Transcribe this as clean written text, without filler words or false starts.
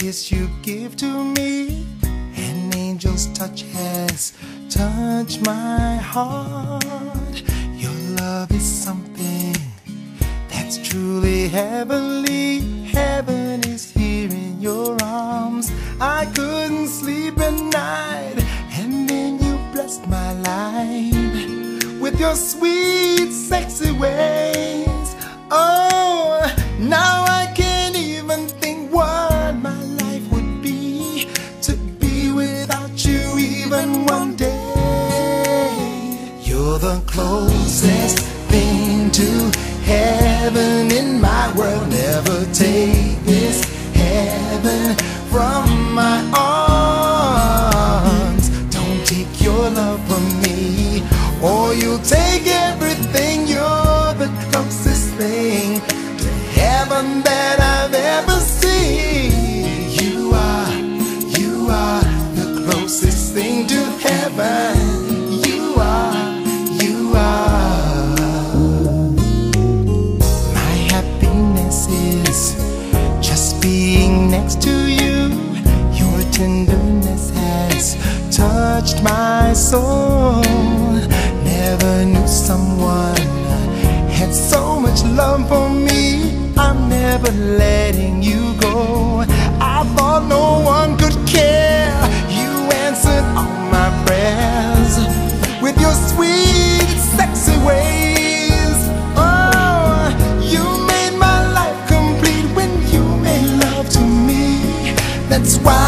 kiss you give to me, an angel's touch has touched my heart. Your love is something that's truly heavenly. Heaven is here in your arms. I couldn't sleep at night, and then you blessed my life with your sweet, sexy ways. Oh, now I can't even think what my life would be to be without you even one day. You're the closest thing to heaven in my world. Never take this heaven from my arms. Don't take your love from me, or you'll take everything. You're the closest thing to heaven that I've ever seen. You are the closest thing to heaven. You are. My happiness is just being next to you. Your tenderness has touched my soul. Never knew someone had so much love for me. I'm never letting you go. I thought no one could care. You answered all my prayers with your sweet, sexy ways. Oh, you made my life complete when you made love to me. That's why